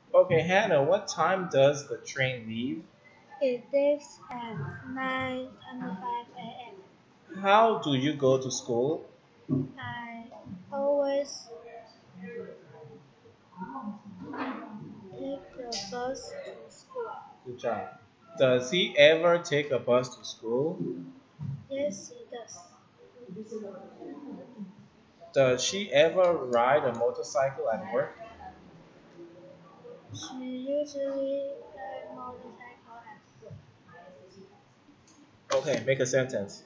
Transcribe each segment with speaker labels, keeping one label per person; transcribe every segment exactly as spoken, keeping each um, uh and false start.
Speaker 1: Okay, Hannah, what time does the train leave?
Speaker 2: It leaves at nine twenty-five a m.
Speaker 1: How do you go to school?
Speaker 2: I always take the bus to school.
Speaker 1: Good job. Does he ever take a bus to school?
Speaker 2: Yes, it does.
Speaker 1: Does she ever ride a motorcycle at work?
Speaker 2: She usually rides motorcycle at work.
Speaker 1: Okay, make a sentence.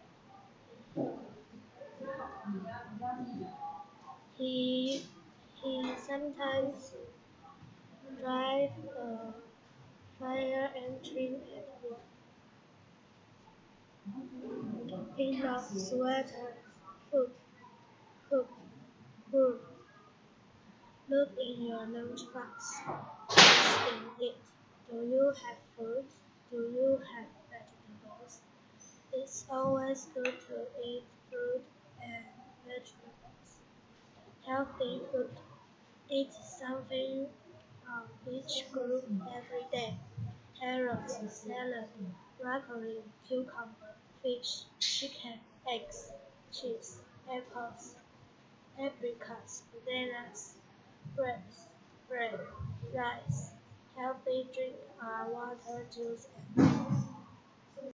Speaker 2: He he sometimes drives a fire engine at work. He loves sweater, food, food, food. Look in your lunchbox. What's in it? Do you have fruit? Do you have vegetables? It's always good to eat fruit and vegetables. Healthy food. Eat something of each group every day. Carrots, salad, broccoli, cucumber, fish, chicken, eggs, cheese, apples, apricots, bananas, grapes, bread, rice. Healthy drink are water, juice, and